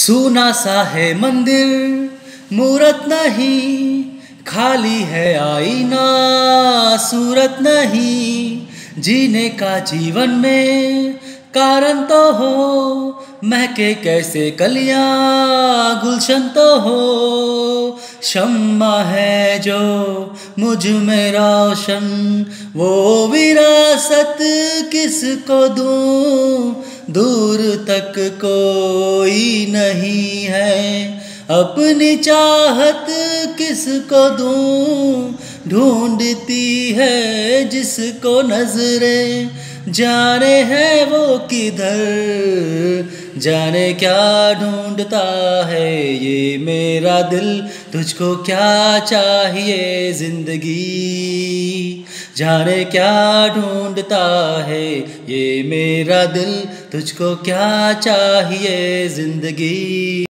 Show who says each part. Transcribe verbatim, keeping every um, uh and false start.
Speaker 1: सूना सा है मंदिर, मूरत नहीं, खाली है आईना, सूरत नहीं। जीने का जीवन में कारण तो हो, महके कैसे कलियां, गुलशन तो हो। शम्मा है जो मुझ में रोशन, वो विरासत किसको दूं, दूर तक कोई नहीं है, अपनी चाहत किसको दूं, ढूंढती है जिसको नजरें, जाने है वो किधर, जाने क्या ढूंढता है ये मेरा दिल, तुझको क्या चाहिए जिंदगी, जाने क्या ढूंढता है ये मेरा दिल, तुझको क्या चाहिए जिंदगी।